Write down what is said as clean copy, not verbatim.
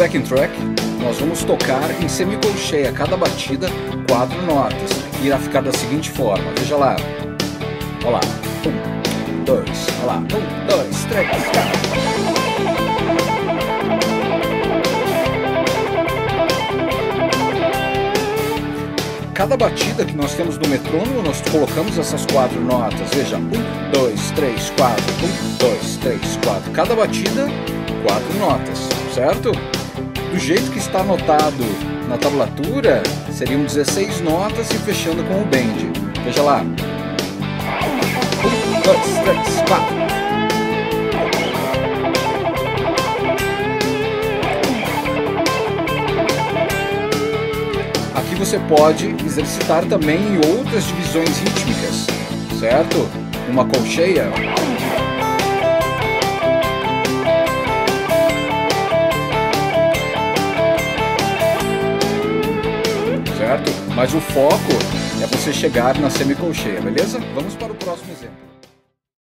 backing track, nós vamos tocar em semicolcheia, cada batida 4 notas. Irá ficar da seguinte forma, veja lá. Olha lá, 1, 2, olha lá, 1, 2, 3, 4. Cada batida que nós temos no metrônomo, nós colocamos essas 4 notas. Veja, 1, 2, 3, 4, 1, 2, 3, 4. Cada batida, 4 notas, certo? Do jeito que está anotado na tablatura, seriam 16 notas e fechando com o bend. Veja lá. 1, 2, 3, 4. Aqui você pode exercitar também em outras divisões rítmicas, certo? Uma colcheia. Certo? Mas o foco é você chegar na semicolcheia, beleza? Vamos para o próximo exemplo.